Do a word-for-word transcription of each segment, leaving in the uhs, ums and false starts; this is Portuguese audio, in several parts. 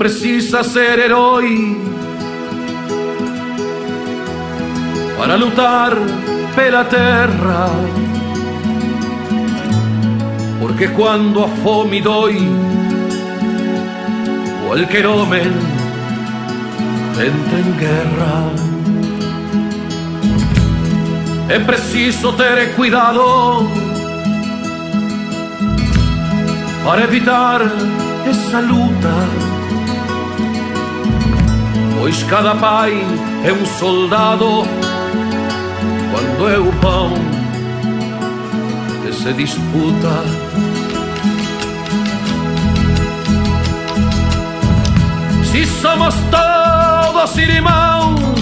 precisa ser herói para lutar pela terra, porque quando a fome dói, qualquer homem entra em guerra. É preciso ter cuidado para evitar essa luta, pois cada pai é um soldado quando é o pão que se disputa. Se somos todos irmãos,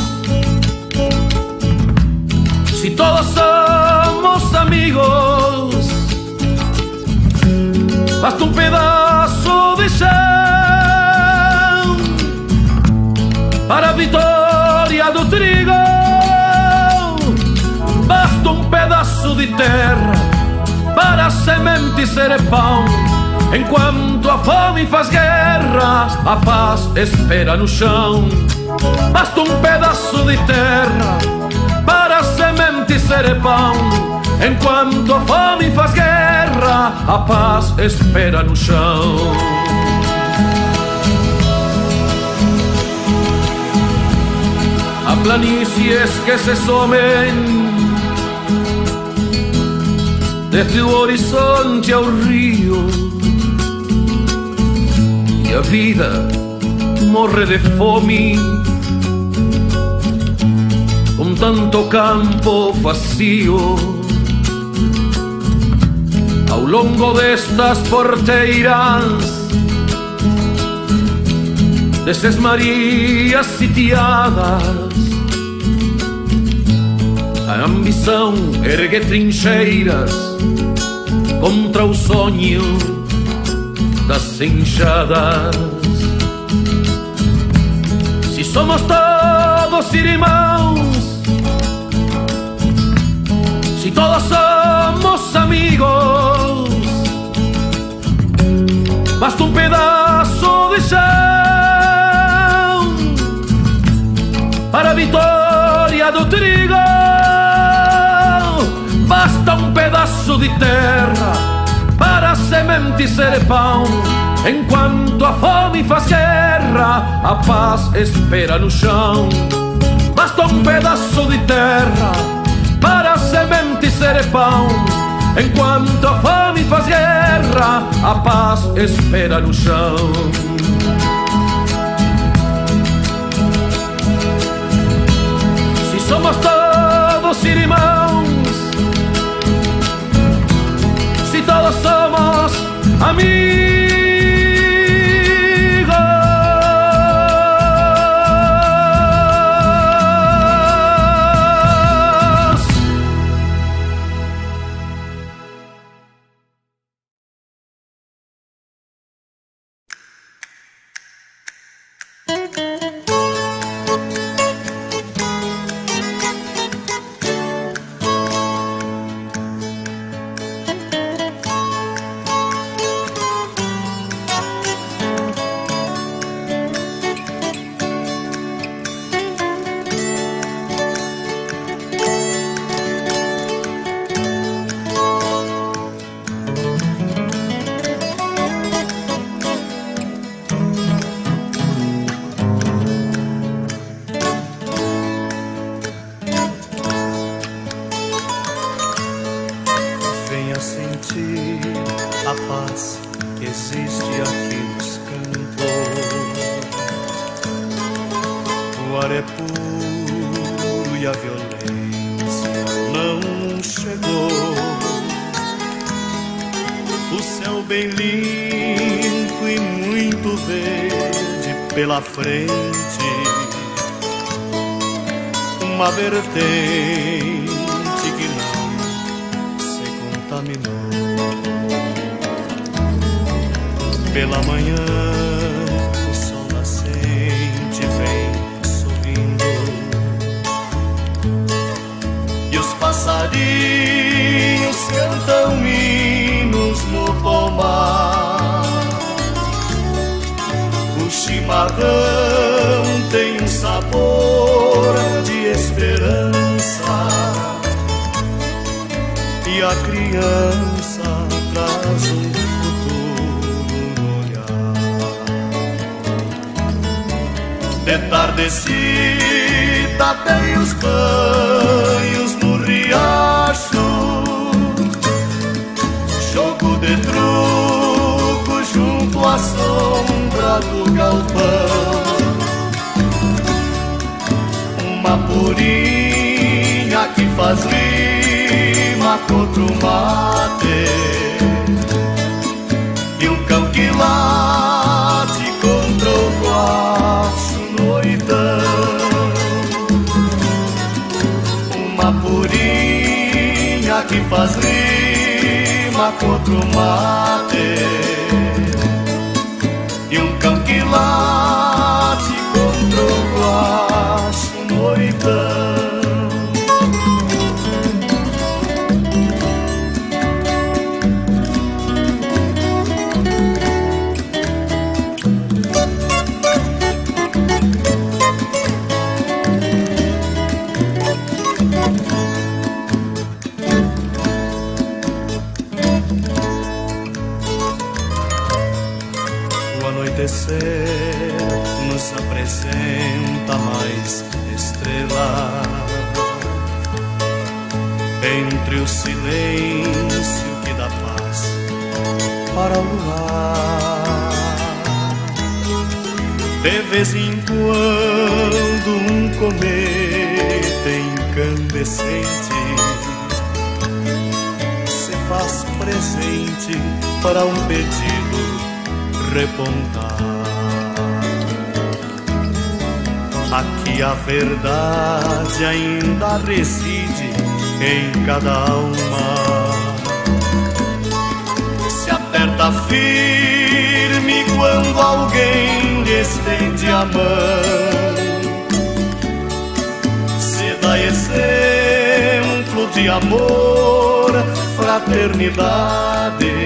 se todos somos amigos, basta um pedaço de chão para a vitória do trigo, basta um pedaço de terra para a semente ser pão. Enquanto a fome faz guerra, a paz espera no chão. Basta um pedaço de terra para a semente ser pão. Enquanto a fome faz guerra, a paz espera no chão. A planícies que se somem desde o horizonte ao rio, e a vida morre de fome com tanto campo vazio. Ao longo destas porteiras, destas Marias sitiadas, a ambição ergue trincheiras contra o sonho das enxadas. Se somos todos irmãos, se todos somos amigos, basta um pedaço de chão para a vitória do trigo, basta um pedaço de terra para a semente ser pão. Enquanto a fome faz guerra, a paz espera no chão. Basta um pedaço de terra para a semente ser pão. Enquanto a fome faz guerra, a paz espera no chão. Se somos todos irmãos, se todos somos amigos, pela frente, uma vertente que não se contaminou. Pela manhã, o sol nascente vem sorrindo, e os passarinhos cantam hinos no pomar. O chimarrão chimarrão tem um sabor de esperança, e a criança traz um futuro no olhar. De tardecita tem os banhos no riacho, jogo de truco junto à sombra do galpão. Uma purinha que faz rima contra o mate, e um cão que late contra o guacho noitão. Uma purinha que faz rima contra o mate, e um cão que late contra o guacho noitão. Nos apresenta mais estrela entre o silêncio que dá paz para o luar. De vez em quando um cometa incandescente se faz presente para um pedido repontar. Aqui a verdade ainda reside em cada alma, se aperta firme quando alguém lhe estende a mão, se dá exemplo de amor, fraternidade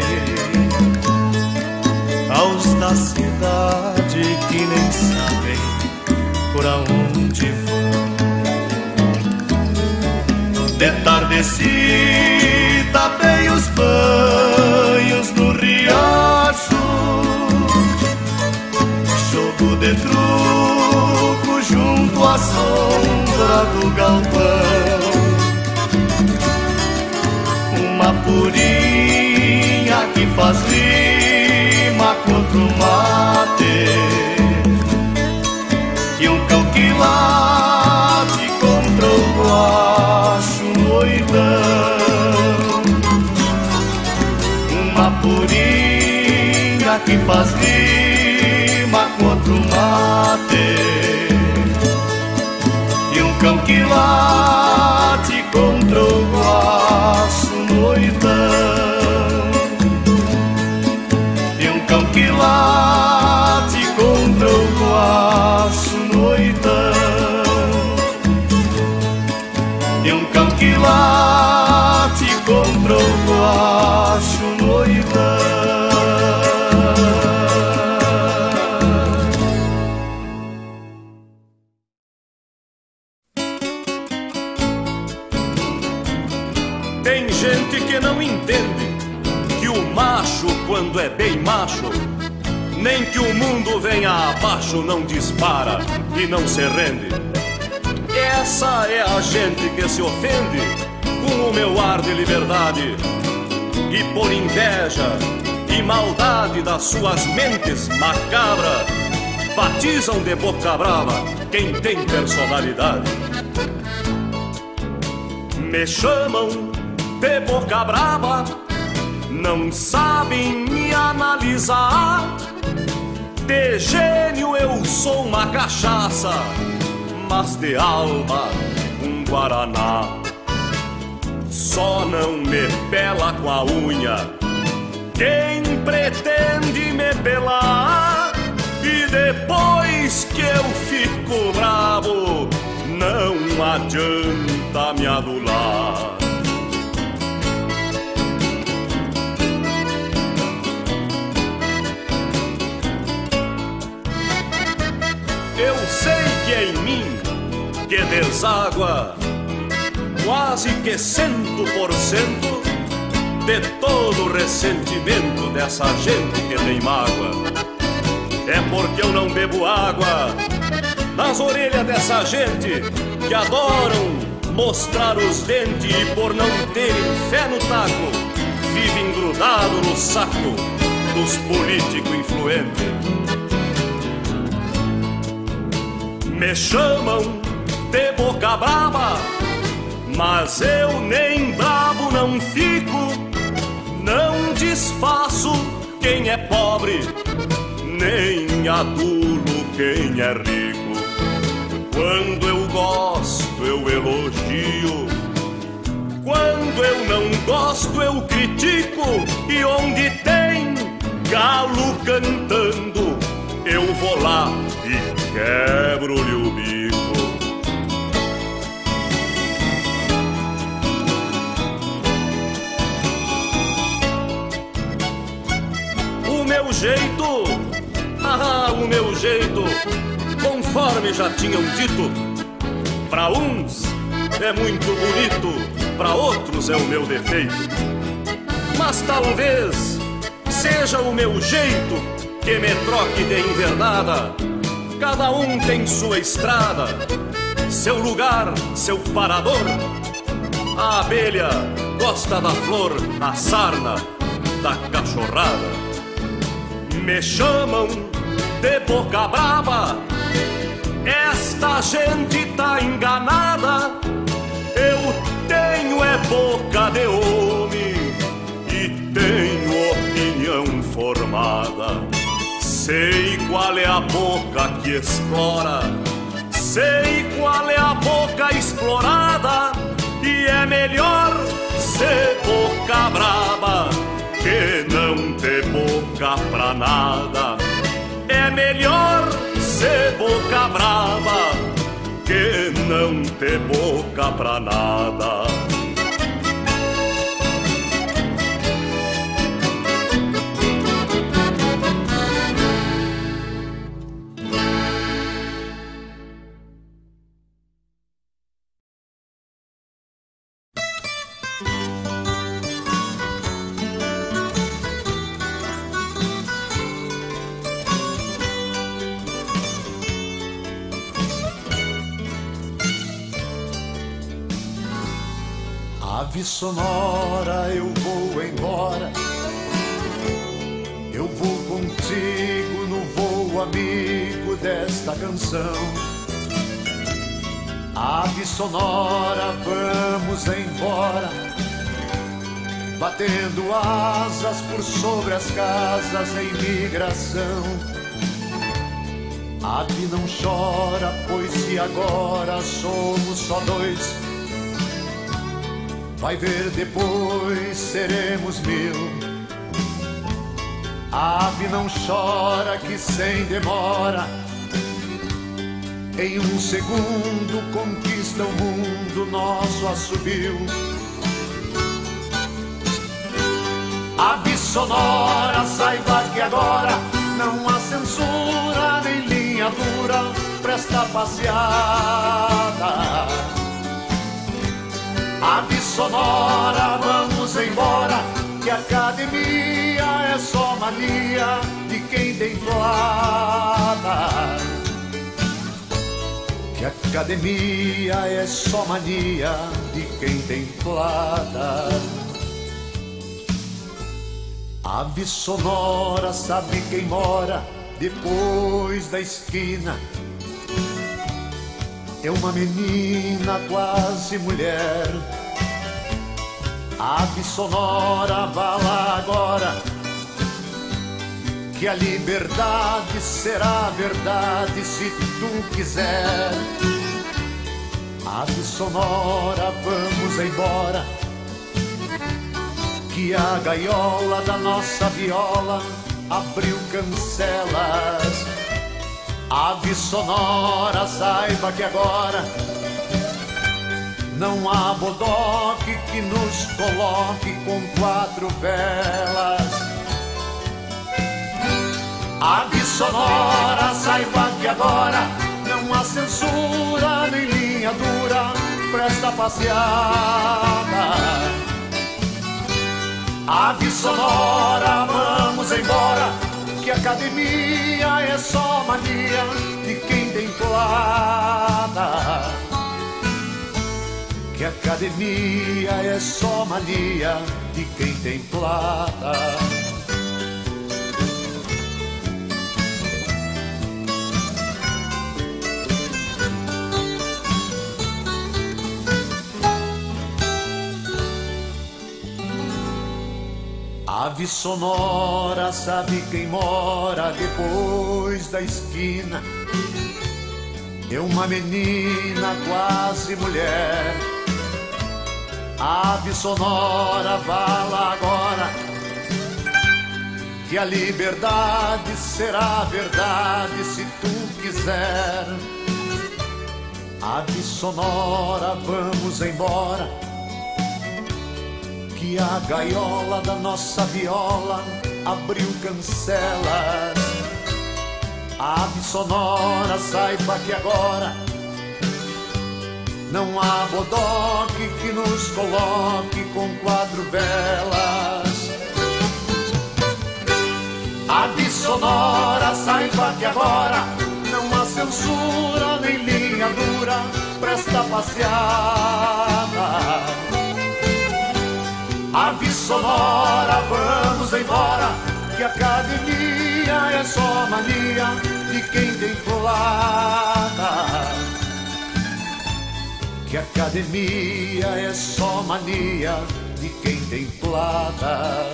aos da cidade que nem sabem por aonde vão. De tardecita tem os banhos no riacho, jogo de truco junto à sombra do galpão. Uma purinha que faz rima contra o mate, e um cão que late contra o guacho noitão. Uma purinha que faz rima contra o mate, e um cão que late contra o guacho noitão. E um cão que late contra o guacho noitão. E um cão que late contra o guacho noitão. Tem gente que não entende que o macho, quando é bem macho, nem que o mundo venha abaixo, não dispara e não se rende. Essa é a gente que se ofende com o meu ar de liberdade, e por inveja e maldade das suas mentes macabras batizam de boca brava quem tem personalidade. Me chamam de boca brava, não sabem me analisar. De gênio eu sou uma cachaça, mas de alma um guaraná. Só não me pela com a unha quem pretende me pelar, e depois que eu fico bravo não adianta me adular. é em mim que deságua quase que cento por cento de todo o ressentimento dessa gente que tem mágoa. É porque eu não bebo água nas orelhas dessa gente que adoram mostrar os dentes e por não terem fé no taco vivem grudado no saco dos políticos influentes. Me chamam de boca brava, mas eu nem brabo não fico. Não desfaço quem é pobre, nem adulo quem é rico. Quando eu gosto, eu elogio. Quando eu não gosto, eu critico. E onde tem galo cantando, eu vou lá e quebro-lhe o bico. O meu jeito, ah, o meu jeito, conforme já tinham dito, pra uns é muito bonito, pra outros é o meu defeito. Mas talvez seja o meu jeito que me troque de invernada. Cada um tem sua estrada, seu lugar, seu parador. A abelha gosta da flor, a sarna da cachorrada. Me chamam de boca brava, esta gente tá enganada. Eu tenho é boca de homem e tenho opinião formada. Sei qual é a boca que explora, sei qual é a boca explorada. E é melhor ser boca brava que não ter boca pra nada. É melhor ser boca brava que não ter boca pra nada. Ave sonora, eu vou embora. Eu vou contigo no voo amigo desta canção. Ave sonora, vamos embora, batendo asas por sobre as casas em migração. Ave não chora, pois se agora somos só dois, vai ver depois seremos mil. Ave não chora que sem demora, em um segundo conquista o mundo nosso assobio. Ave sonora, saiba que agora não há censura nem linha dura pra esta passeada. Ave sonora, vamos embora, que a academia é só mania de quem tem plata. Que a academia é só mania de quem tem plata. Ave sonora, sabe quem mora depois da esquina? É uma menina quase mulher. Ave sonora, vá lá agora, que a liberdade será verdade se tu quiser. Ave sonora, vamos embora, que a gaiola da nossa viola abriu cancelas. Ave sonora, saiba que agora não há bodoque que nos coloque com quatro velas. Ave sonora, saiba que agora não não há censura nem linha dura pra esta passeada. Ave sonora, vamos embora, que academia é só mania de quem tem plata. Que academia é só mania de quem tem plata. Ave sonora, sabe quem mora depois da esquina? É uma menina quase mulher. Ave sonora, vá lá agora, que a liberdade será verdade se tu quiser. Ave sonora, vamos embora, que a gaiola da nossa viola abriu cancelas. Ave sonora, saiba que agora não há bodoque que nos coloque com quatro velas. Ave sonora, saiba que agora não há censura nem linha dura pra esta passeada. Ave sonora, vamos embora, que a academia é só mania de quem tem plata. Que a academia é só mania de quem tem plata.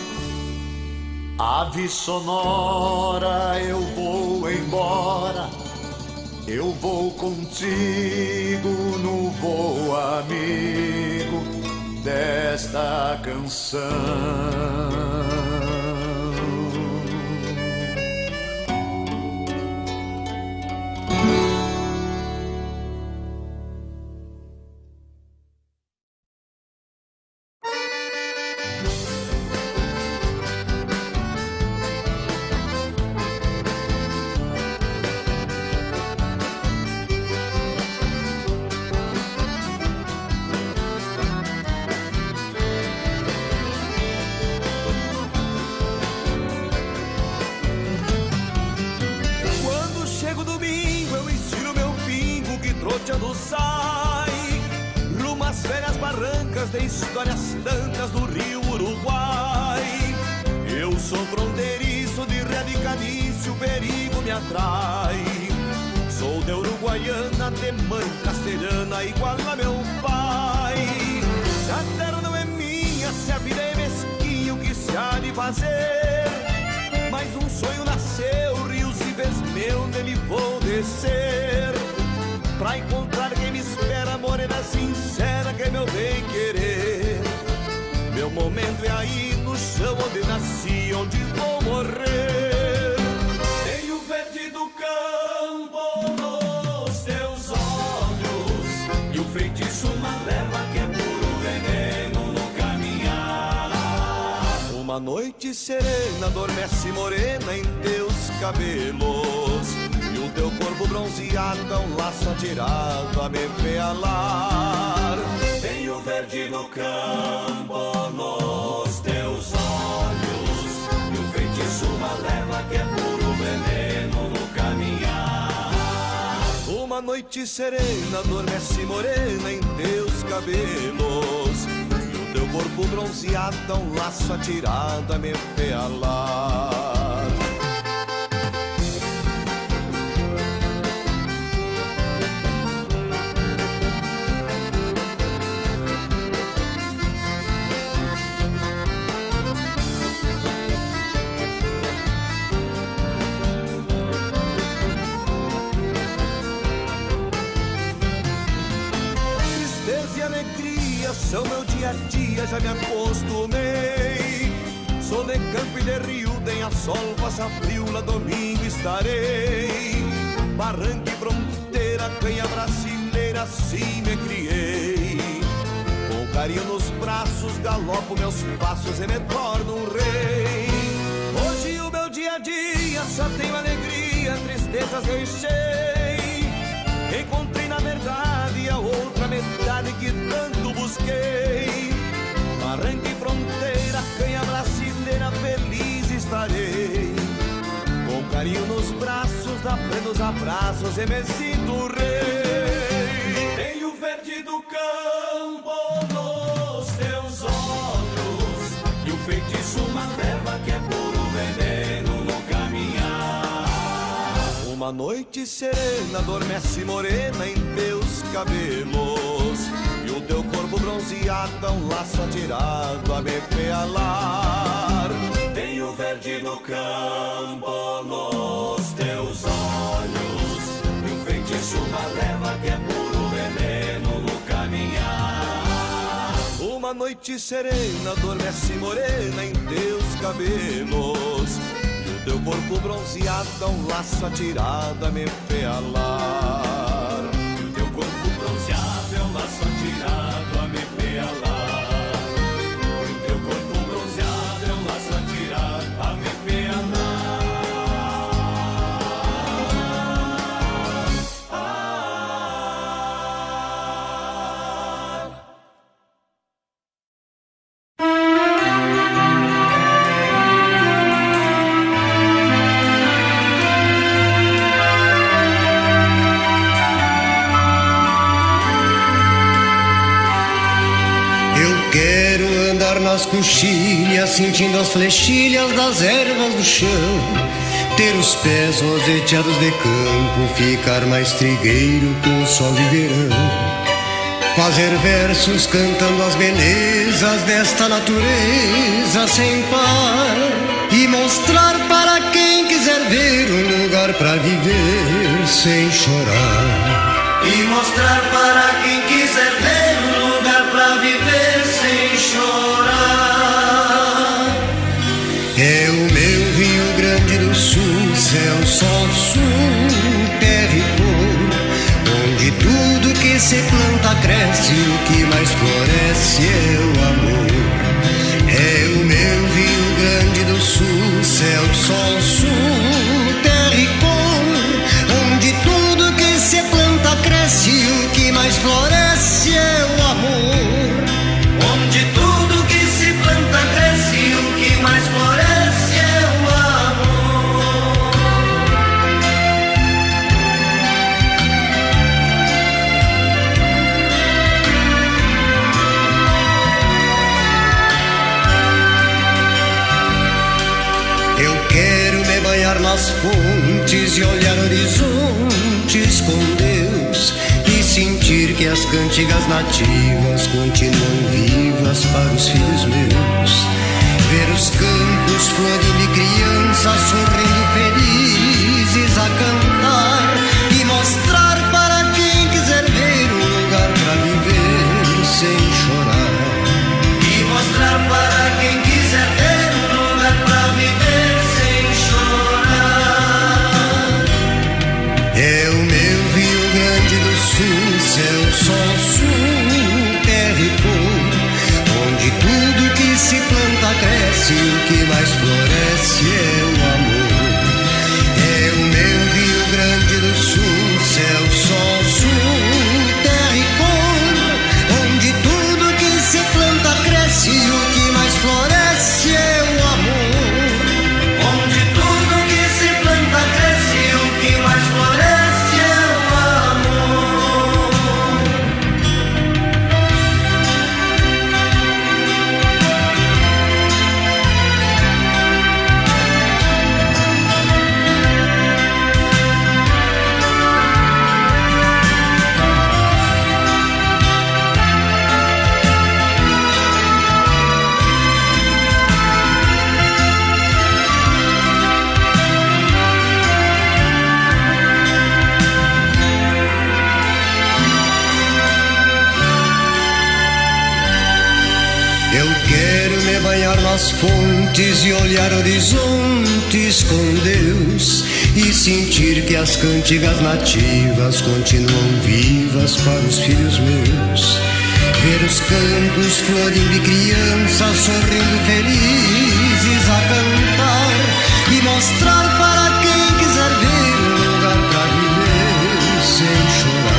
Ave sonora, eu vou embora, eu vou contigo no voo amigo desta canção. Sai rumo às velhas barrancas de histórias tantas do Rio Uruguai. Eu sou fronteiriço de radicalício, o perigo me atrai. Sou de Uruguaiana, de mãe castelhana, igual a meu pai. Se a terra não é minha, se a vida é mesquinha, o que se há de fazer? Mas um sonho nasceu, rios e vez meu, nele vou descer, pra encontrar quem me espera, morena sincera, que é meu bem querer. Meu momento é aí no chão onde nasci, onde vou morrer. Tenho verde do campo nos teus olhos, e o feitiço uma leva que é puro veneno no caminhar. Uma noite serena adormece morena em teus cabelos, e o teu corpo bronzeado é um laço atirado a me pealar. Tenho verde no campo nos teus olhos, e o feitiço uma leva que é puro veneno no caminhar. Uma noite serena adormece morena em teus cabelos, e o teu corpo bronzeado é um laço atirado a me pealar. São meu dia a dia, já me acostumei. Sou de campo e de rio, tem a sol, faça frio, lá domingo estarei. Barranca e fronteira, canha brasileira, assim me criei. Com carinho nos braços, galopo meus passos e me torno um rei. Hoje o meu dia a dia só tenho alegria, tristezas deixei. encontrei na verdade a outra metade que tanto busquei. Barranca e fronteira, canha brasileira, feliz estarei. Com carinho nos braços, dá plenos abraços e me sinto rei. Tenho verde do campo nos teus olhos e o feitiço uma leva que é puro veneno no caminhar. Uma noite serena adormece morena em teus cabelos e o teu corpo bronzeado é um laço atirado a me pealar. Tenho verde no campo nos teus olhos e um feitiço uma leva que é puro veneno no caminhar. Uma noite serena adormece morena em teus cabelos e o teu corpo bronzeado é um laço atirado a me pealar. E o teu corpo bronzeado é um laço atirado a me pealar. E o teu corpo bronzeado é um laço atirado a me pealar. Nas coxilhas, sentindo as flechilhas das ervas do chão, ter os pés roseteados de campo, ficar mais trigueiro com o sol de verão, fazer versos cantando as belezas desta natureza sem par e mostrar para quem quiser ver um lugar pra viver sem chorar. E mostrar para quem quiser ver um lugar pra viver sem chorar. É o meu Rio Grande do Sul, céu, sol, sul, terra e cor, onde tudo que se planta cresce, o que mais floresce é o amor. É o meu Rio Grande do Sul, céu, sol, sul, terra e cor, onde tudo que se planta cresce, o que mais floresce é o amor. Onde tudo que se planta cresce, o que mais floresce é o amor. Eu quero me banhar nas fontes e olhar horizontes com Deus e sentir que as cantigas nativas continuam vivas para os filhos meus. Ver os campos florindo e crianças sorrindo felizes a cantar e mostrar para quem quiser ver um lugar pra viver sem chorar. E mostrar para quem quiser ver um lugar pra viver sem chorar. É o meu Rio Grande do Sul, céu, sol, sul, terra e cor, onde tudo que se planta cresce, o que mais floresce é o amor. É o meu Rio Grande do Sul, céu, sol, sul, terra e cor, onde tudo que se planta cresce, o que mais floresce é o amor. Onde tudo que se planta cresce, o que mais floresce é o amor. Eu quero me banhar nas fontes e olhar horizontes com Deus e sentir que as cantigas nativas continuam vivas para os filhos meus. Ver os campos florindo e crianças sorrindo felizes a cantar e mostrar para quem quiser ver um lugar pra viver sem chorar.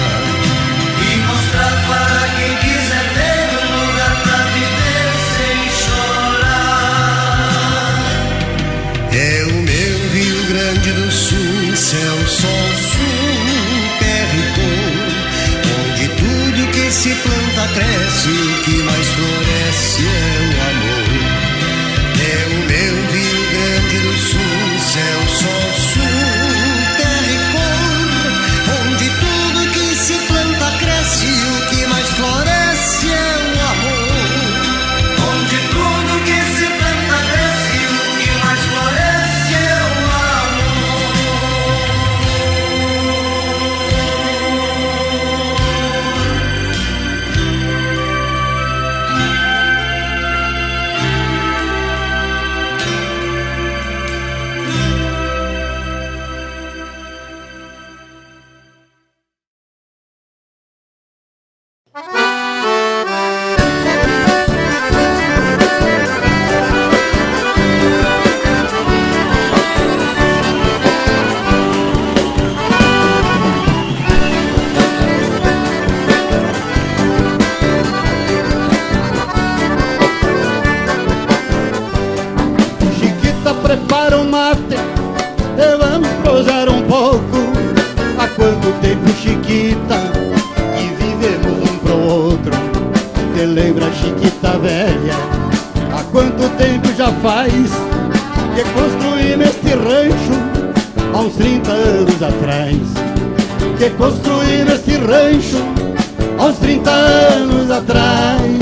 Chiquita, que vivemos um pro outro. Te lembra, Chiquita velha, há quanto tempo já faz que construímos este rancho, há uns trinta anos atrás. Que construímos este rancho, há uns trinta anos atrás.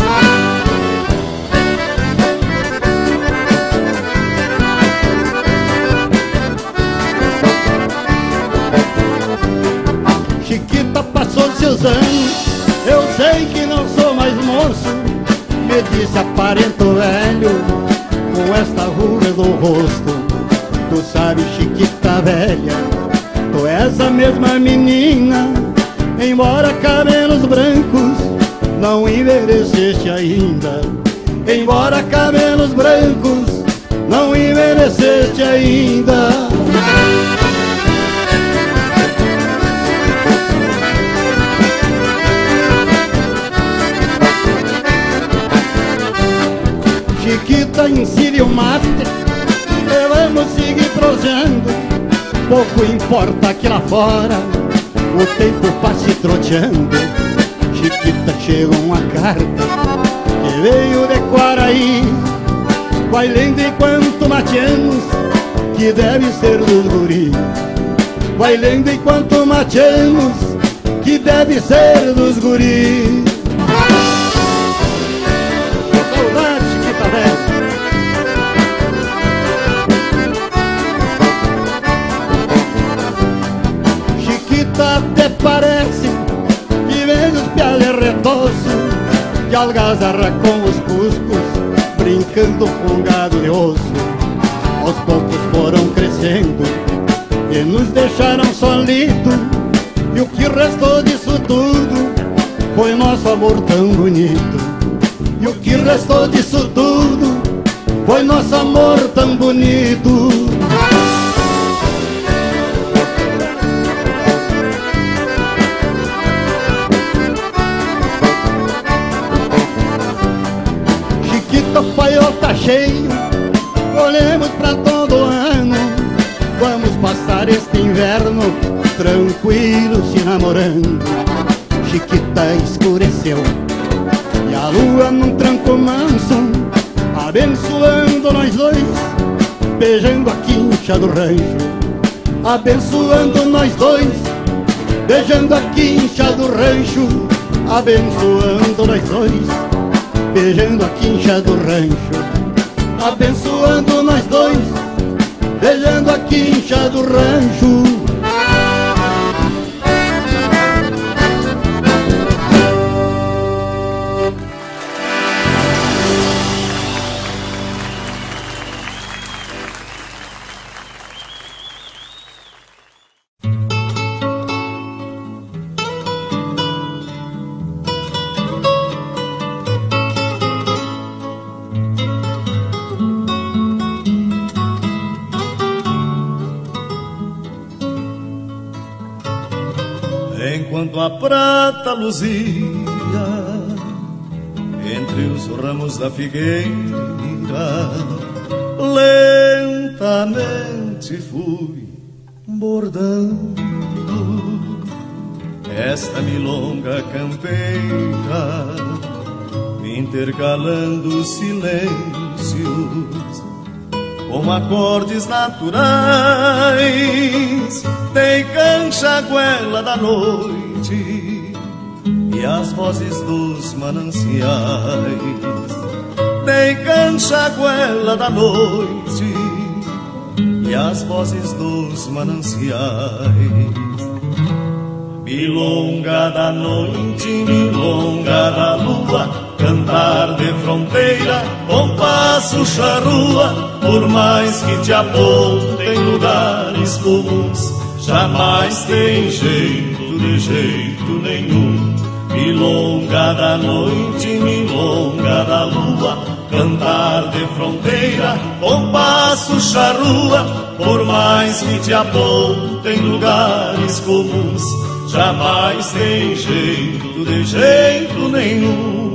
Chiquita passou seus anos, eu sei que não sou mais moço, me disse aparento velho, com esta ruga do rosto. Tu sabes, Chiquita velha, tu és a mesma menina, embora cabelos brancos, não envelheceste ainda. Embora cabelos brancos, não envelheceste ainda. Chiquita, ensine o mate, e vamos seguir prosseando. Pouco importa que lá fora o tempo passe troteando. Chiquita, chegou uma carta que veio de Quaraí, vai lendo enquanto mateamos, que deve ser dos guri. Vai lendo enquanto mateamos, que deve ser dos guri. Saudade, Chiquita velha. Até parece que vem os piales retoço, que algazarra com os cuscos, brincando com gado de osso. Aos poucos foram crescendo e nos deixaram solitos, e o que restou disso tudo foi nosso amor tão bonito. E o que restou disso tudo foi nosso amor tão bonito. O paiol tá cheio, olhemos pra todo ano. Vamos passar este inverno tranquilo se namorando. Chiquita, escureceu e a lua num tranco manso, abençoando nós dois, beijando a quincha do rancho. Abençoando nós dois, beijando a quincha do rancho. Abençoando nós dois, beijando a quincha do rancho. Abençoando nós dois, beijando a quincha do rancho. Enquanto a prata luzia entre os ramos da figueira, lentamente fui bordando esta milonga campeira, intercalando silêncios com acordes naturais. Tem cancha goela da noite e as vozes dos mananciais. Tem cancha goela da noite e as vozes dos mananciais. Milonga da noite, milonga da lua, cantar de fronteira, compasso charrua. Por mais que te apontem lugares comuns, jamais tem jeito, de jeito nenhum. Milonga da noite, milonga da lua, cantar de fronteira, compasso charrua. Por mais que te apontem lugares comuns, jamais tem jeito, de jeito nenhum.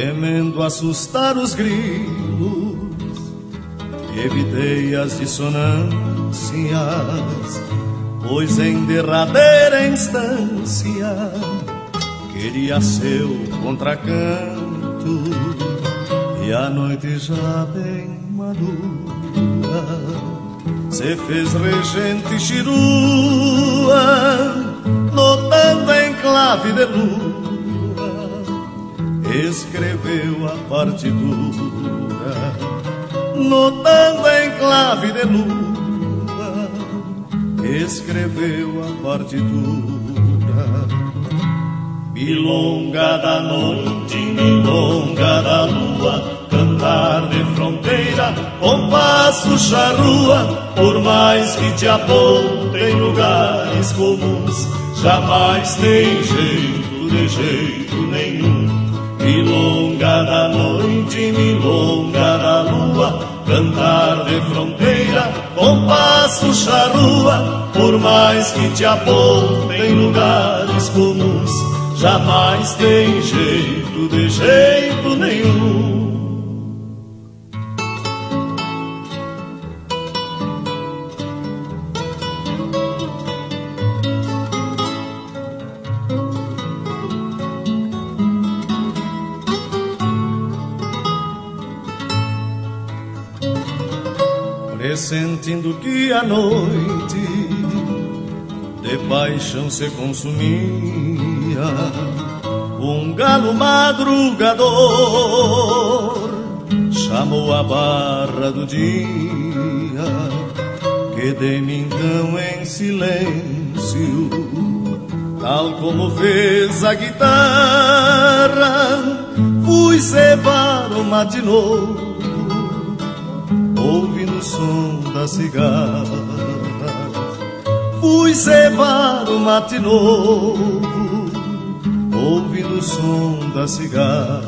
temendo assustar os grilos, evitei as dissonâncias, pois em derradeira instância queria seu contracanto, e a noite já bem madura se fez regente chirua, notando em clave de lua, escreveu a partitura, notando em clave de lua, escreveu a partitura. Milonga da noite, milonga da lua, cantar de fronteira, compasso charrua, por mais que te apontem lugares comuns, jamais tem jeito, de jeito nenhum. Milonga da noite, milonga da lua, cantar de fronteira, compasso charrua, por mais que te apontem lugares comuns, jamais tem jeito, de jeito nenhum. Pressentindo que a noite de paixão se consumia, um galo madrugador chamou a barra do dia, que de mim então em silêncio, tal como fez a guitarra, fui cevar o mate novo, ouvindo o som da cigarra. Fui cevar o mate novo, ouvindo o som das cigarras.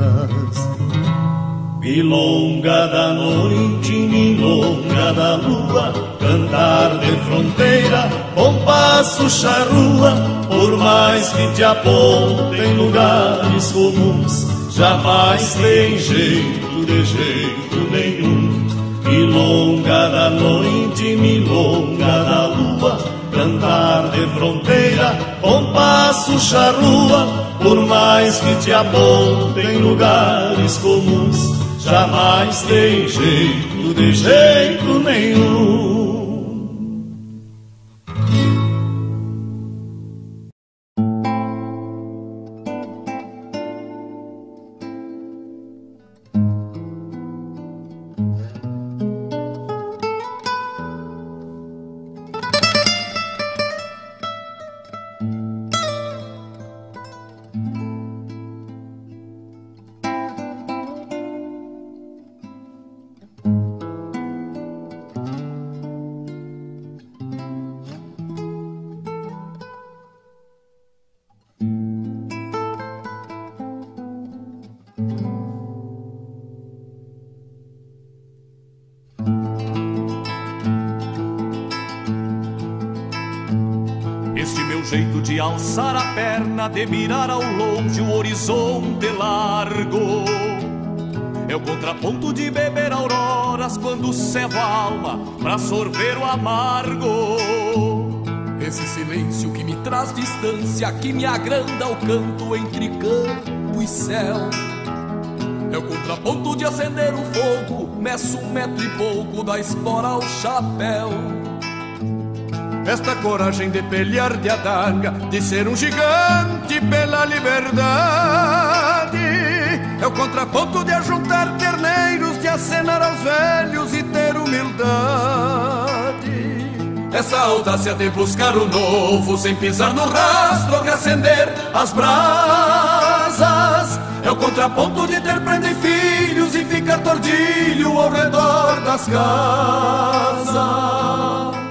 Milonga da noite, milonga da lua, cantar de fronteira, compasso charrua, por mais que te apontem lugares comuns, jamais tem jeito, de jeito nenhum. Milonga da noite, milonga da lua, cantar de fronteira, compasso charrua, por mais que te apontem lugares comuns, jamais tem jeito, de jeito nenhum. Jeito de alçar a perna, de mirar ao longe o horizonte largo, é o contraponto de beber auroras quando cevo a alma pra sorver o amargo. Esse silêncio que me traz distância, que me agranda o canto entre campo e céu, é o contraponto de acender o fogo, meço um metro e pouco da espora ao chapéu. Esta coragem de pelear de adaga, de ser um gigante pela liberdade, é o contraponto de ajuntar terneiros, de acenar aos velhos e ter humildade. Essa audácia de buscar o novo, sem pisar no rastro, reacender as brasas, é o contraponto de ter prenda e filhos e ficar tordilho ao redor das casas.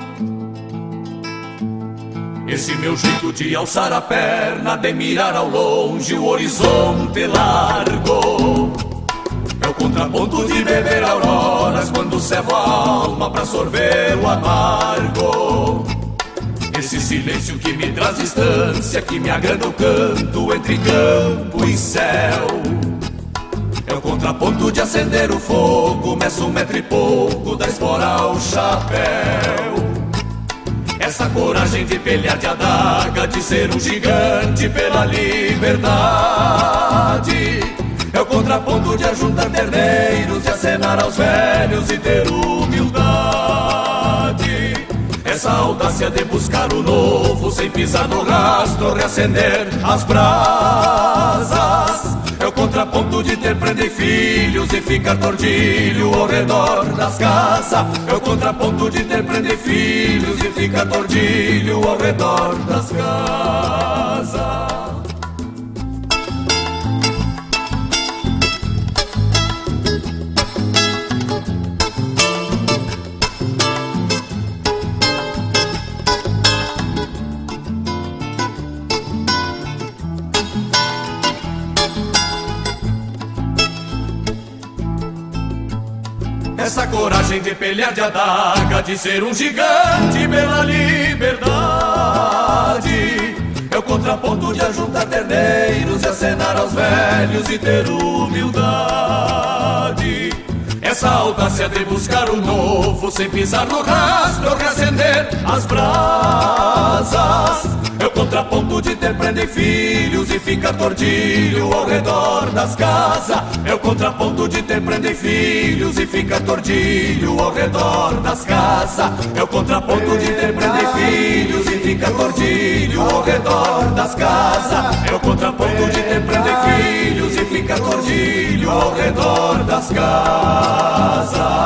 Esse meu jeito de alçar a perna, de mirar ao longe o horizonte largo, é o contraponto de beber auroras quando cevo a alma pra sorver o amargo. Esse silêncio que me traz distância, que me agrada o canto entre campo e céu, É o contraponto de acender o fogo, meço um metro e pouco da espora ao chapéu. Essa coragem de pelear de adaga, de ser um gigante pela liberdade. É o contraponto de ajuntar terneiros, de acenar aos velhos e ter humildade. Essa audácia de buscar o novo, sem pisar no rastro, reacender as brasas. É o contraponto de ter prenda e filhos e ficar tordilho ao redor das casas. É o contraponto de ter prenda e filhos e ficar tordilho ao redor das casas. Essa coragem de pelear de adaga, de ser um gigante pela liberdade. É o contraponto de ajuntar terneiros e acenar aos velhos e ter humildade. Essa audácia de buscar o novo, sem pisar no rastro, reacender as brasas. É o contraponto de ter prenda e filhos e ficar tordilho ao redor das casas. É o contraponto de ter prenda e filhos e ficar tordilho ao redor das casas. É o contraponto de ter prenda e filhos e ficar tordilho ao redor das casas. É o contraponto de ter prenda e filhos e ficar tordilho ao redor das casas.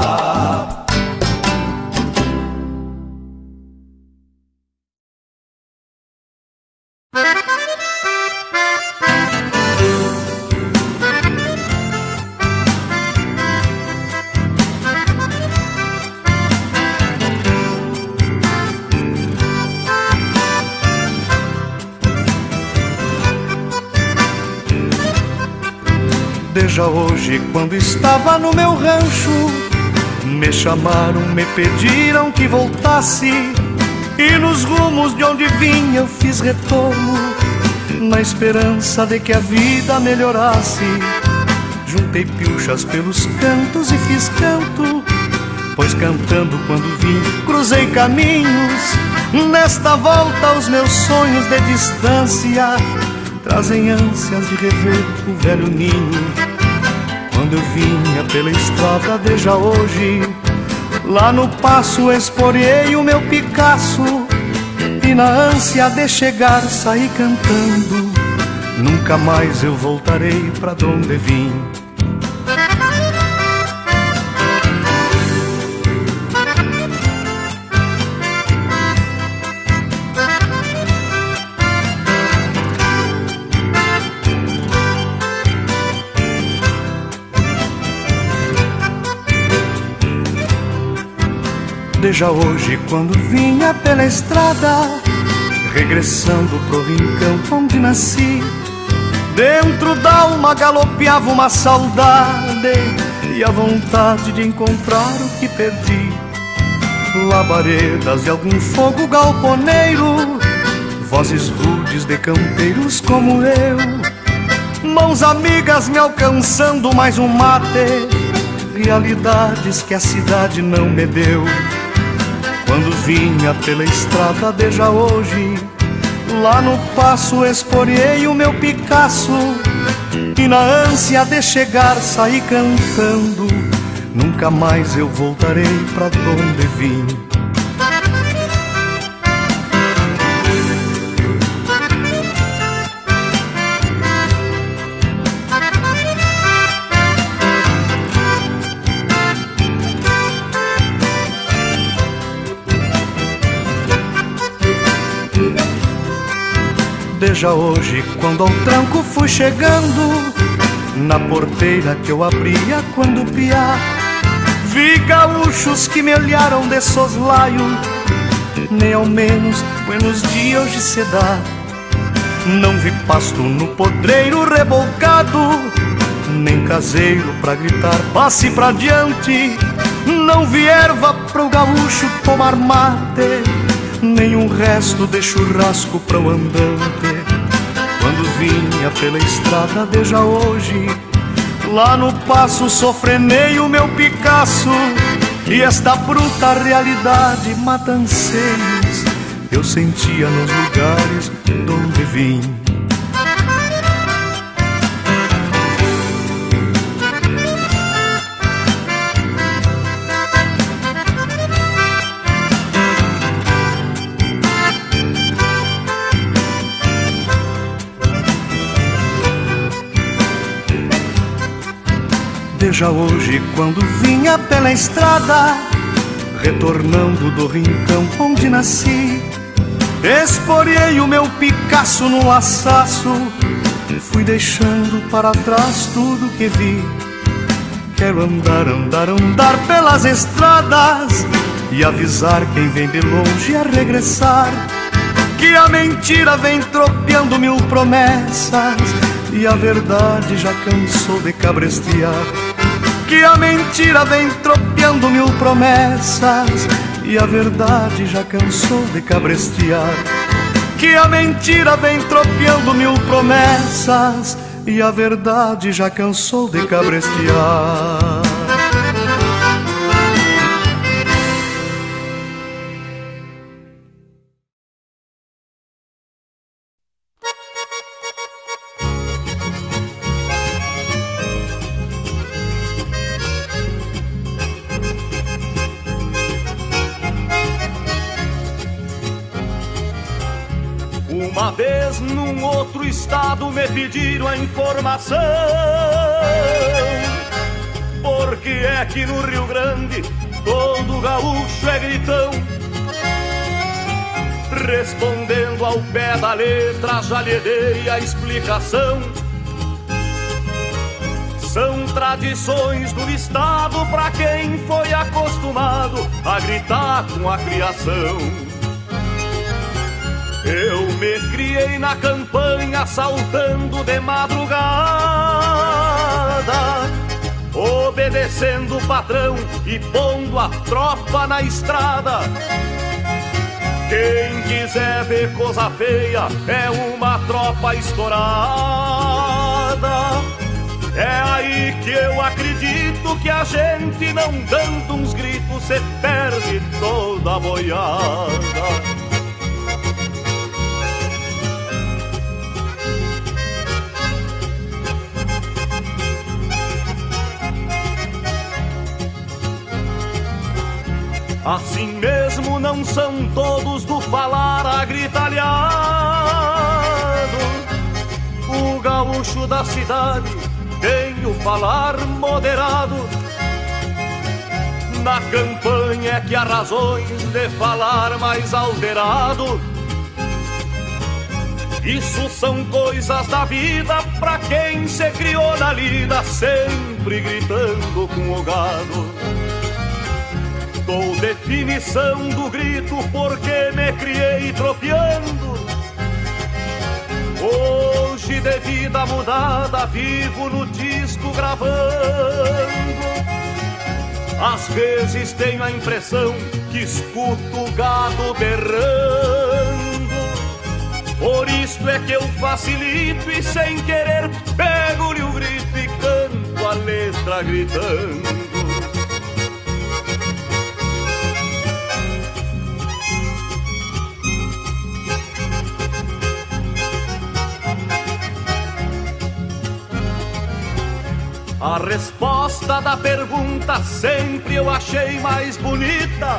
Desde hoje, quando estava no meu rancho, me chamaram, me pediram que voltasse, e nos rumos de onde vinha eu fiz retorno, na esperança de que a vida melhorasse. Juntei pilchas pelos cantos e fiz canto, pois cantando quando vim cruzei caminhos. Nesta volta os meus sonhos de distância trazem ânsias de rever o velho ninho. Quando eu vinha pela estrada desde hoje, lá no passo esporei o meu Picasso, e na ânsia de chegar saí cantando, nunca mais eu voltarei pra donde vim. Desde hoje, quando vinha pela estrada, regressando pro rincão onde nasci, dentro da alma galopeava uma saudade e a vontade de encontrar o que perdi. Labaredas de algum fogo galponeiro, vozes rudes de campeiros como eu, mãos amigas me alcançando mais um mate, realidades que a cidade não me deu. Quando vinha pela estrada desde hoje, lá no passo esporei o meu Picasso, e na ânsia de chegar saí cantando, nunca mais eu voltarei pra donde vim. Desde hoje, quando ao tranco fui chegando, na porteira que eu abria quando piá, vi gaúchos que me olharam de soslaio, nem ao menos buenos dias hoje se dá. Não vi pasto no podreiro rebolcado, nem caseiro pra gritar passe pra diante. Não vi erva pro gaúcho tomar mate, nenhum resto de churrasco para o andante. Quando vinha pela estrada desde hoje, Lá no passo sofrenei o meu Picasso, e esta bruta realidade mata anseios eu sentia nos lugares donde vim. Veja hoje quando vinha pela estrada, retornando do rincão onde nasci, esporei o meu Picasso no laçaço, fui deixando para trás tudo que vi. Quero andar, andar, andar pelas estradas e avisar quem vem de longe a regressar, que a mentira vem tropeando mil promessas e a verdade já cansou de cabrestear. Que a mentira vem tropeando mil promessas e a verdade já cansou de cabrestear. Que a mentira vem tropeando mil promessas e a verdade já cansou de cabrestear. Uma vez num outro estado me pediram a informação, porque é que no Rio Grande todo gaúcho é gritão. Respondendo ao pé da letra já lhe dei a explicação. São tradições do estado pra quem foi acostumado a gritar com a criação. Eu me criei na campanha saltando de madrugada, obedecendo o patrão e pondo a tropa na estrada. Quem quiser ver coisa feia é uma tropa estourada. É aí que eu acredito que a gente não dando uns gritos se perde toda a boiada. Assim mesmo não são todos do falar agritalhado. O gaúcho da cidade tem o falar moderado. Na campanha é que há razões de falar mais alterado. Isso são coisas da vida pra quem se criou na lida, sempre gritando com o gado. Dou definição do grito porque me criei tropeando. Hoje de vida mudada vivo no disco gravando. Às vezes tenho a impressão que escuto o gado berrando. Por isso é que eu facilito e sem querer pego-lhe o grito e canto a letra gritando. A resposta da pergunta sempre eu achei mais bonita.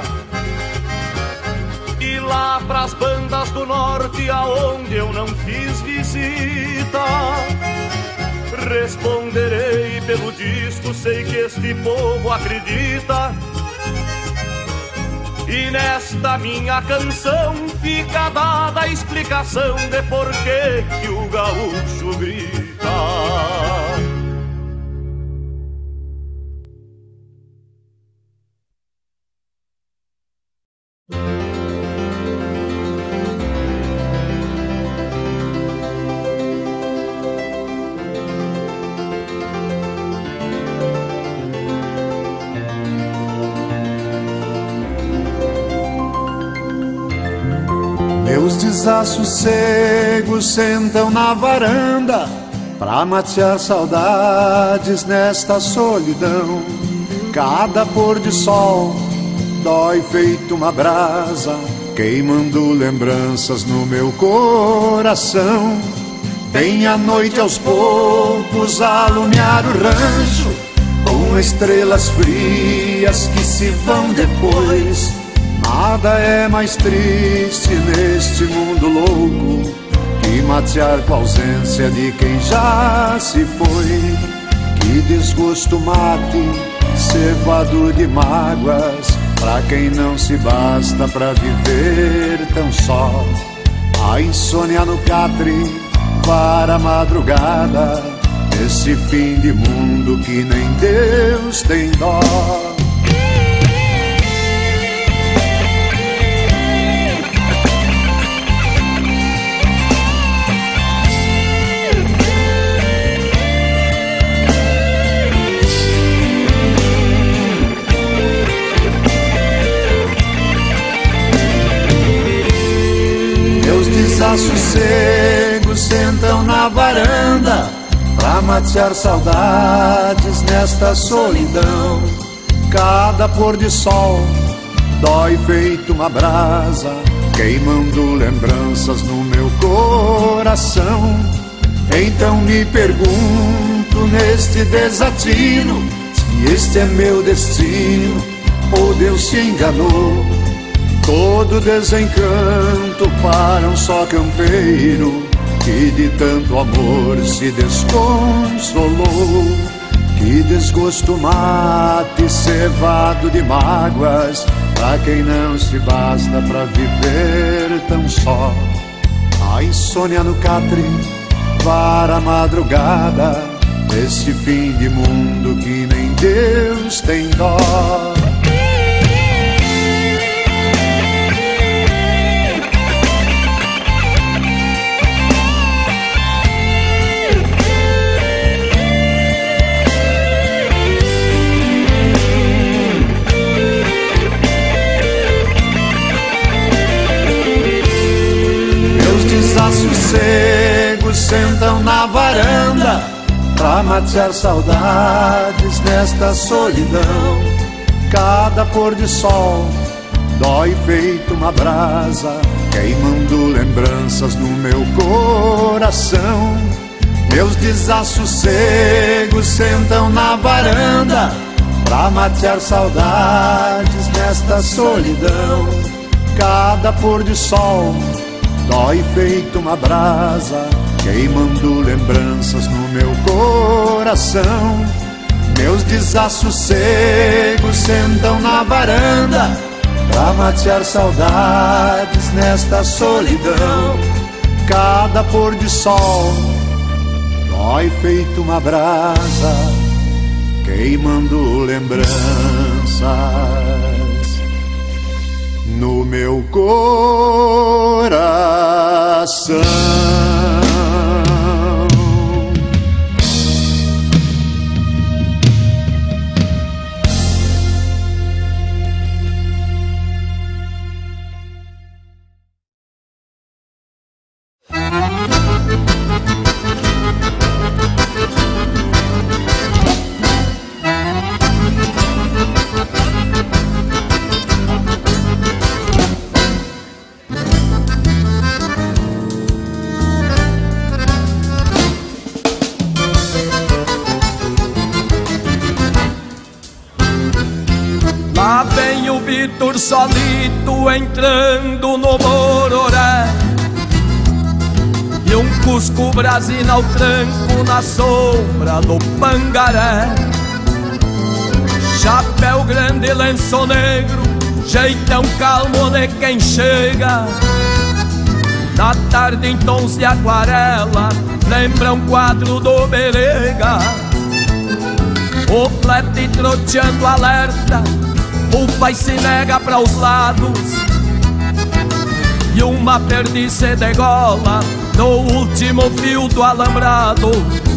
E lá pras bandas do norte aonde eu não fiz visita, responderei pelo disco, sei que este povo acredita. E nesta minha canção fica dada a explicação de por que que o gaúcho grita. Meus desassossegos sentam na varanda, pra matear saudades nesta solidão. Cada pôr de sol dói feito uma brasa, queimando lembranças no meu coração. Vem a noite aos poucos alumiar o rancho, com estrelas frias que se vão depois. Nada é mais triste neste mundo louco que matear com a ausência de quem já se foi. Que desgosto mate, cevado de mágoas, pra quem não se basta pra viver tão só. A insônia no catre para a madrugada, esse fim de mundo que nem Deus tem dó. Meus desassossegos sentam na varanda pra matear saudades nesta solidão. Cada pôr de sol dói feito uma brasa, queimando lembranças no meu coração. Então me pergunto neste desatino, se este é meu destino ou Deus se enganou. Todo desencanto para um só campeiro que de tanto amor se desconsolou. Que desgosto mate, cevado de mágoas, pra quem não se basta pra viver tão só. A insônia no catre para a madrugada, esse fim de mundo que nem Deus tem dó. Desassossegos sentam na varanda pra matear saudades nesta solidão. Cada pôr de sol dói feito uma brasa, queimando lembranças no meu coração. Meus desassossegos sentam na varanda pra matear saudades nesta solidão. Cada pôr de sol dói feito uma brasa, queimando lembranças no meu coração. Meus desassossegos sentam na varanda pra matear saudades nesta solidão. Cada pôr de sol dói feito uma brasa, queimando lembranças no meu coração. Solito entrando no Bororé, e um cusco brasina ao tranco na sombra do Pangaré. Chapéu grande, lenço negro, jeitão calmo de quem chega. Na tarde em tons de aquarela, lembra um quadro do Berega. O flete troteando alerta, o pai se nega para os lados, e uma perdiz se degola no último fio do alambrado.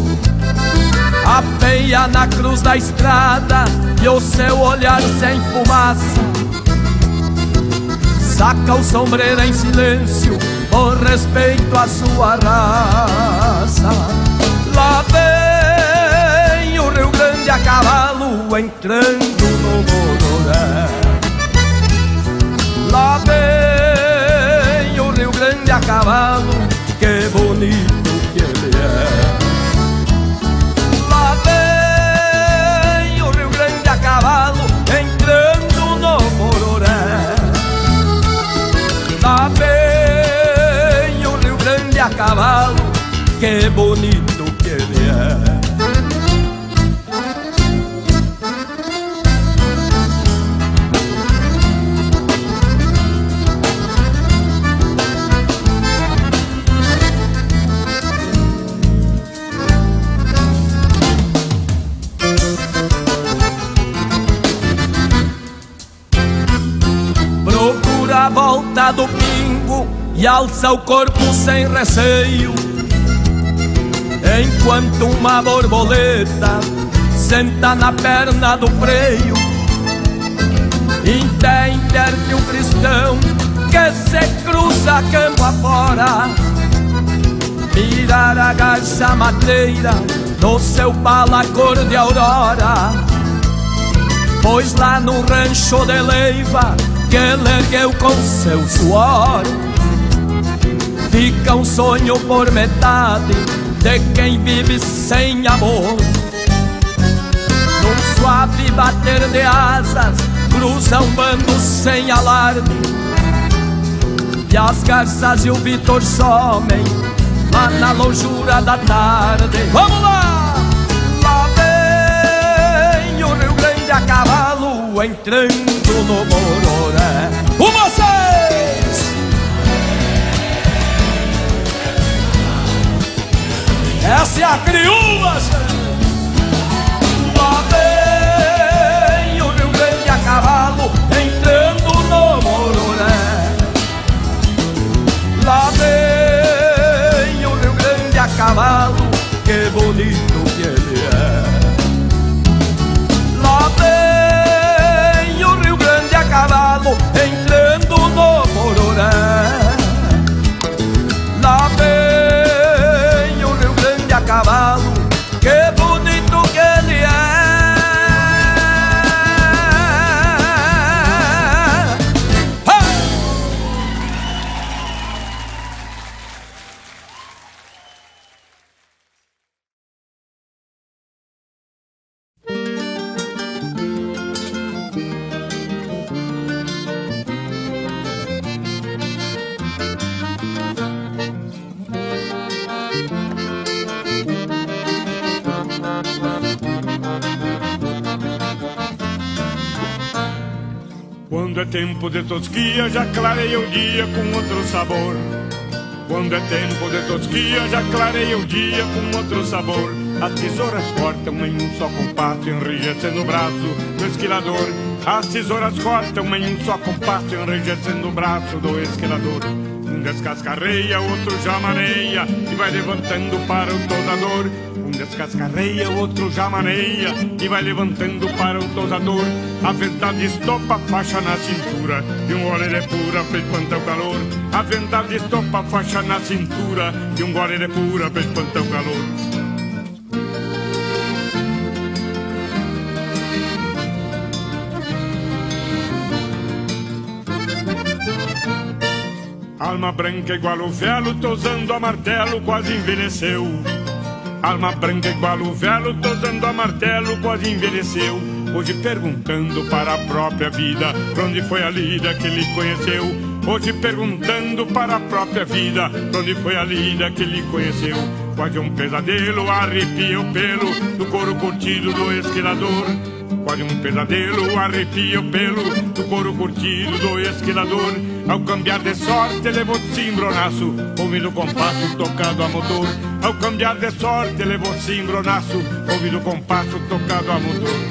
Apeia na cruz da estrada e o seu olhar sem fumaça saca o sombreiro em silêncio por respeito à sua raça. Lá vem o Rio Grande a cavalo entrando no Bororé. Lá vem o Rio Grande a cavalo, que bonito que ele é. Lá vem o Rio Grande a cavalo entrando no Bororé. Lá vem o Rio Grande a cavalo, que bonito que ele é. Procura a volta do pingo e alça o corpo sem receio, enquanto uma borboleta senta na perna do freio. Entende um cristão que se cruza campo afora, mirar a garça mateira no seu pala cor de aurora. Pois lá no rancho de Leiva que ele ergueu com seu suor, fica um sonho por metade de quem vive sem amor. Num suave bater de asas cruza um bando sem alarme, e as garças e o Vitor somem lá na longura da tarde. Vamos lá! Lá vem o Rio Grande a cavalo entrando no Bororé. Com vocês! Essa é a crioula, gente! Lá vem o Rio Grande a cavalo entrando no Bororé. Lá vem o Rio Grande a cavalo, que bonito que ele é. Lá vem o Rio Grande a cavalo entrando no Bororé. Lá vem o Rio Grande a cavalo, que bonito que ele é. Quando é tempo de tosquia, já clareia o dia com outro sabor. Quando é tempo de tosquia, já clareia o dia com outro sabor. As tesouras cortam em um só compasso, enrijecendo o braço do esquilador. As tesouras cortam em um só compasso, enrijecendo o braço do esquilador. Um descascarreia, outro já maneia e vai levantando para o tosador. Um descascarreia, o outro já maneia e vai levantando para o tosador. A verdade estopa a faixa na cintura e um gole de pura fez espantar o calor. A verdade estopa a faixa na cintura e um gole de pura fez espantar o calor. Alma branca igual o velo, tosando a martelo, quase envelheceu. Alma branca igual o velo, tosando a martelo, quase envelheceu. Hoje perguntando para a própria vida, pra onde foi a lida que ele conheceu. Hoje perguntando para a própria vida, pra onde foi a lida que ele conheceu. Quase um pesadelo, arrepia o pelo do couro curtido do esquilador. Quase um pesadelo, arrepia o pelo do couro curtido do esquilador. Ao cambiar de sorte levou cimbronaço, ouvindo o compasso tocado a motor. Ao cambiar de sorte levou cimbronaço, ouvindo o compasso tocado a motor.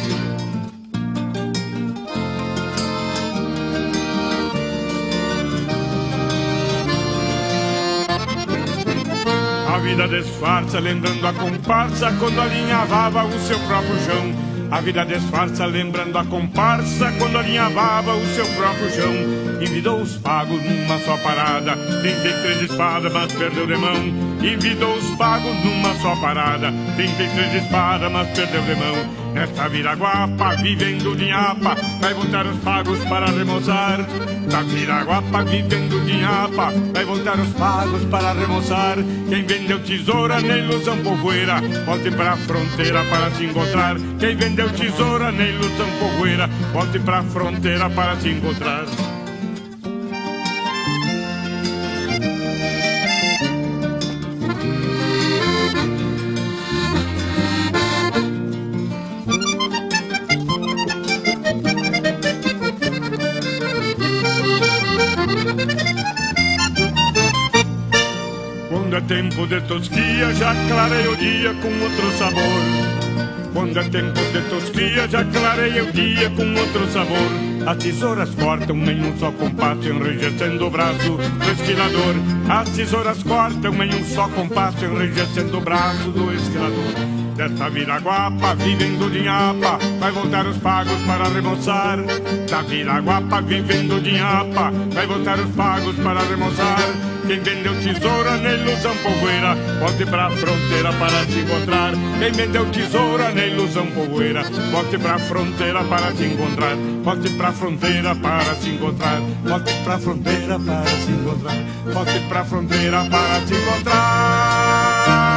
A vida disfarça, lembrando a comparsa quando alinhavava o seu próprio chão. A vida disfarça, lembrando a comparsa, quando alinhavava o seu próprio chão. Envidou os pagos numa só parada, trinta e três espadas, mas perdeu de mão. Envidou os pagos numa só parada, trinta e três espadas, mas perdeu de mão. Nesta viraguapa, vivendo de nhapa, vai voltar os pagos para remoçar. Na viraguapa, vivendo de nhapa, vai voltar os pagos para remoçar. Quem vendeu tesoura na ilusão povoeira, volte pra fronteira para se encontrar. Quem vendeu tesoura na ilusão povoeira, volte pra fronteira para se encontrar. Quando é tempo de tosquia, já clareia o dia com outro sabor. Quando é tempo de tosquia, já clareia o dia com outro sabor. As tesouras cortam em um só compasso, enrijecendo o braço do esquilador. As tesouras cortam em um só compasso, enrijecendo o braço do esquilador. Desta viraguapa, vivendo de nhapa, vai voltar os pagos para remoçar. Da viraguapa, vivendo de nhapa, vai voltar os pagos para remoçar. Quem vendeu tesoura na ilusão povoeira, volte pra fronteira para se encontrar. Quem vendeu tesoura na ilusão povoeira, volte pra fronteira para se encontrar. Volte pra fronteira para se encontrar. Volte pra fronteira para se encontrar. Volte pra fronteira para se encontrar.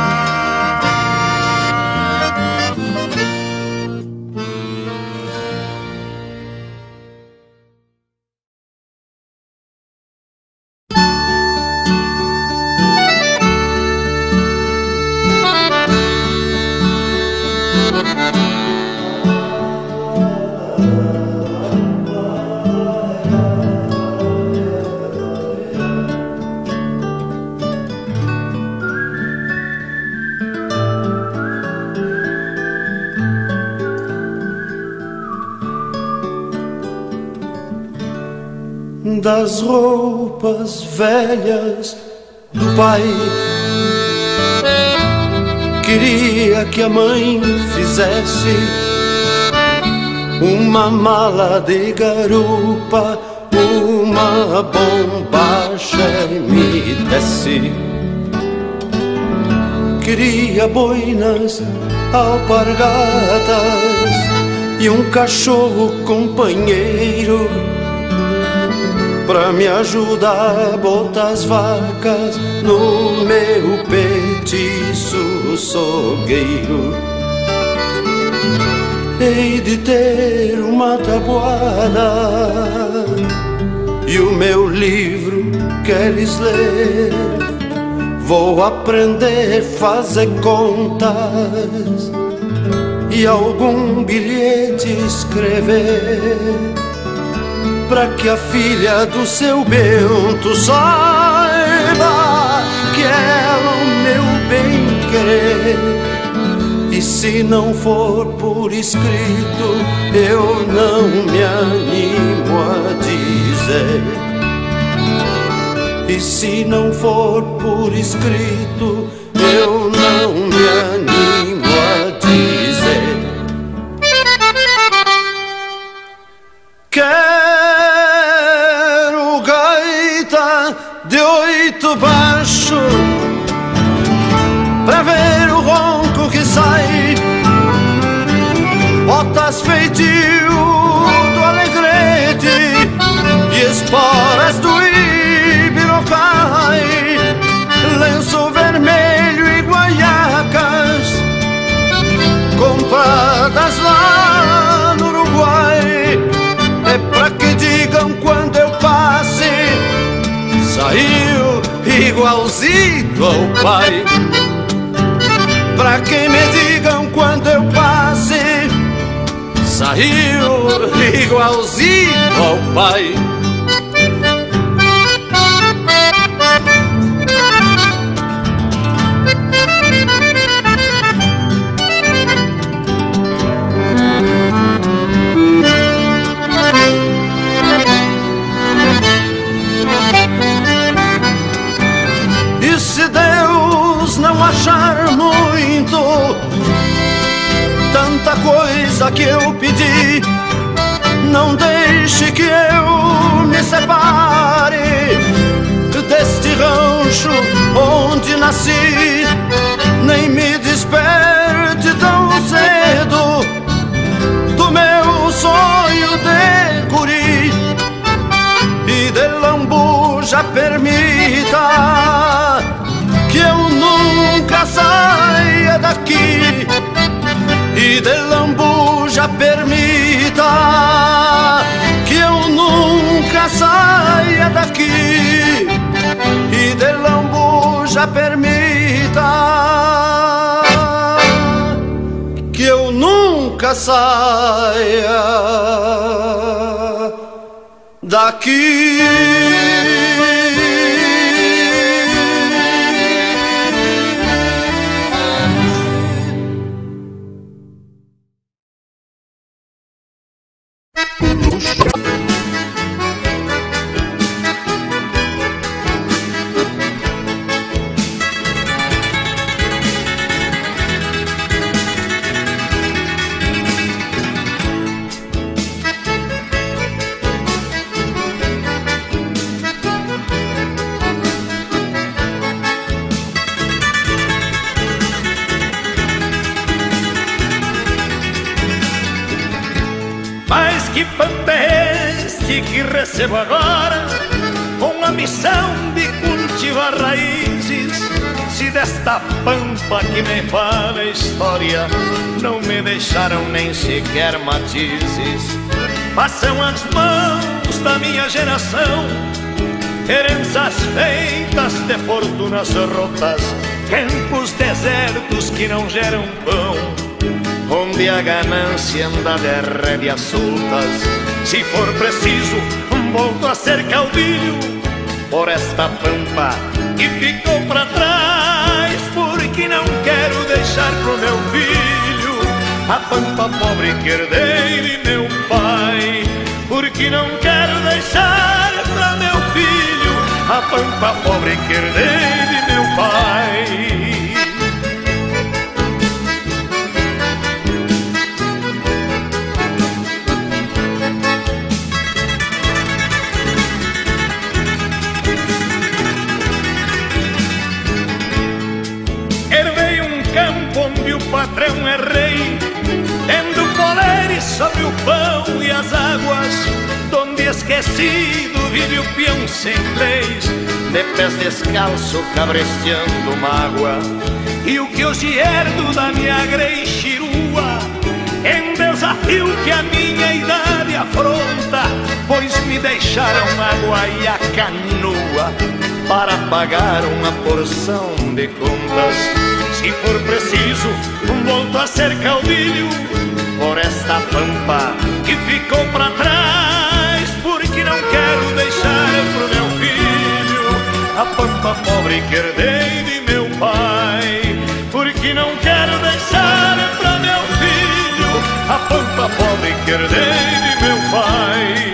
Das roupas velhas do pai, queria que a mãe fizesse uma mala de garupa, uma bombacha e me desse. Queria boinas, alpargatas e um cachorro companheiro pra me ajudar a botar as vacas no meu petiço sogueiro. Hei de ter uma tabuada e o meu livro queres ler. Vou aprender a fazer contas e algum bilhete escrever, pra que a filha do seu Bento saiba que ela o meu bem querer. E se não for por escrito, eu não me animo a dizer. E se não for por escrito, eu não me animo a dizer. Quero gaita de oito baixo pra ver o ronco que sai, botas feitio do Alegrete e esporas do Ibirocai, lenço vermelho e guaiacas compradas lá no Uruguai. É pra que digam quando eu passe, saiu igualzinho ao pai. Pra que me digam quando eu passe, saiu igualzinho ao pai. E se Deus não achar muito tanta essa coisa que eu pedi. Não deixe que eu me separe deste rancho onde nasci, nem me desperte tão cedo do meu sonho de guri. E de lambuja permita que eu nunca saia daqui. E de lambuja permita que eu nunca saia daqui. E de lambuja permita que eu nunca saia daqui. Que recebo agora com a missão de cultivar raízes. Se desta pampa que me fala a história não me deixaram nem sequer matizes. Passam as mãos da minha geração heranças feitas de fortunas rotas, campos desertos que não geram pão, onde a ganância anda de rédeas soltas. Se for preciso, volto a ser caudilho por esta pampa que ficou pra trás, porque não quero deixar pro meu filho a pampa pobre que herdei de meu pai. Porque não quero deixar pra meu filho a pampa pobre que herdei de meu pai. Onde o patrão é rei, tendo poleres sobre o pão e as águas, donde esquecido vive o peão sem leis, de pés descalço cabresteando mágoa. E o que hoje herdo da minha greixirua é um desafio que a minha idade afronta, pois me deixaram água e a canoa para pagar uma porção de contas. Se for preciso, volto a ser caudilho por esta pampa que ficou pra trás, porque não quero deixar pro meu filho a pampa pobre que herdei de meu pai. Porque não quero deixar pra meu filho a pampa pobre que herdei de meu pai.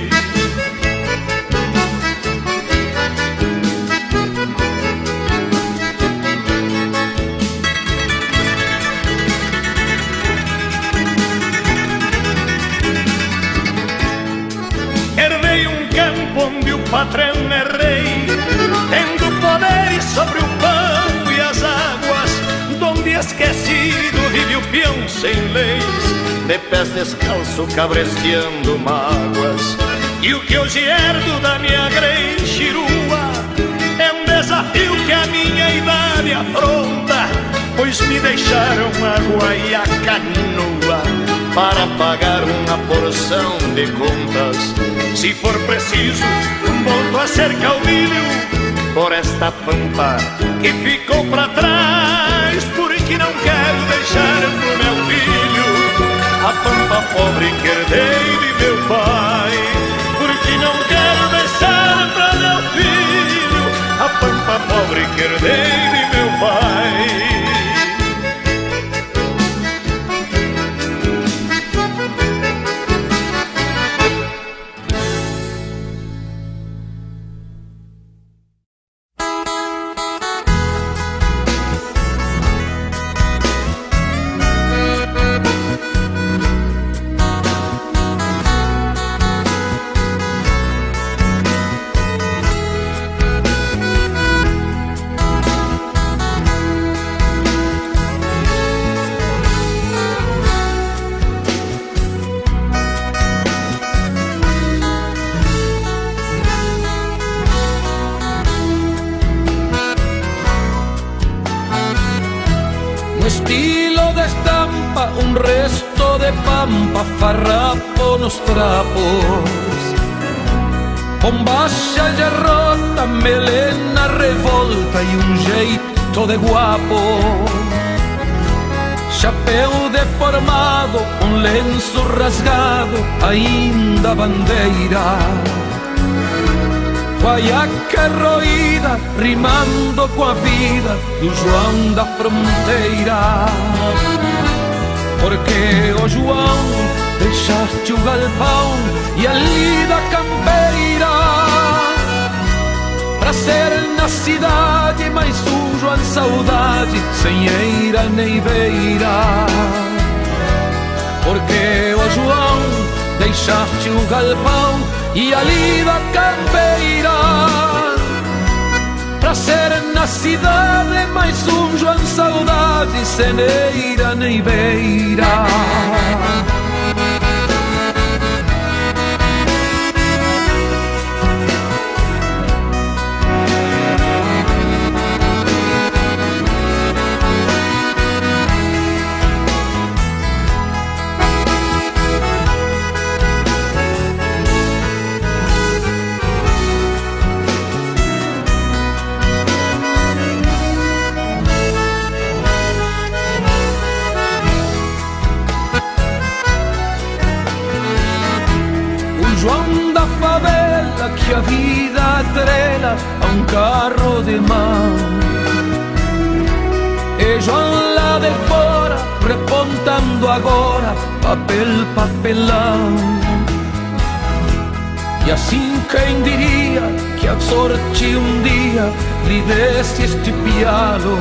Onde o patrão é rei, tendo poderes sobre o pão e as águas, donde esquecido vive o peão sem leis, de pés descalço cabresteando mágoas. E o que hoje herdo da minha greixirua é um desafio que a minha idade afronta, pois me deixaram água e a canoa para pagar uma porção de contas. Se for preciso, volto a ser caudilho por esta pampa que ficou pra trás, porque não quero deixar pro meu filho a pampa pobre que herdei de meu pai. Porque não quero deixar pra meu filho a pampa pobre que herdei de meu pai. escapa un resto de pampa, farrapo nos trapos. Bombacha ya rota, melena revolta e um jeito de guapo. Chapéu deformado, um lenço rasgado, ainda bandeira. Guaiaca roída, rimando com a vida do João da fronteira. Porque, ô João, deixaste o galpão e a lida campeira pra ser na cidade mais um João saudade, sem eira nem beira. Porque, ô João, deixaste o galpão e a lida campeira pra ser na cidade mais um João saudade, sem eira nem beira. Que a vida atrela a um carro de mão. E João lá de fora, repontando agora papel, papelão. E assim quem diria que a sorte um dia lhe desse este pialo.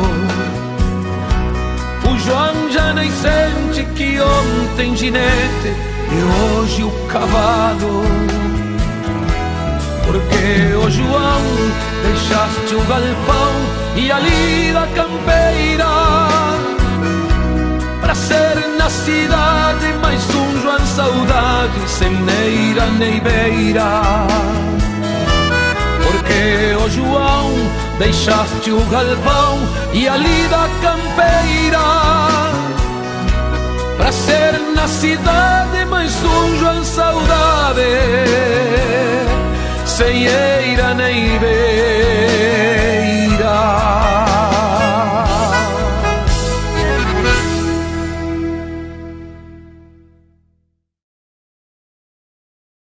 O João já nem sente que ontem ginete e hoje o cavalo. Porque, ô João, deixaste o galpão e a lida campeira pra ser na cidade mais um João saudade, sem neira nem beira. Porque, ô João, deixaste o galpão e a lida campeira pra ser na cidade mais um João saudade, sem eira nem beira.